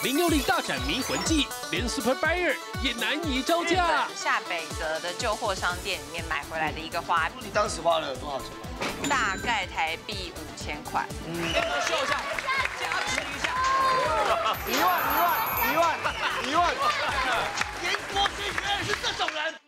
林佑利大展迷魂技，连 Super Buyer 也难以招架。 下北泽的旧货商店里面买回来的一个花瓶， 你当时花了多少钱？ 大概台币5000块。 给我秀一下，加持一下。 1万！严国勋原来是这种人。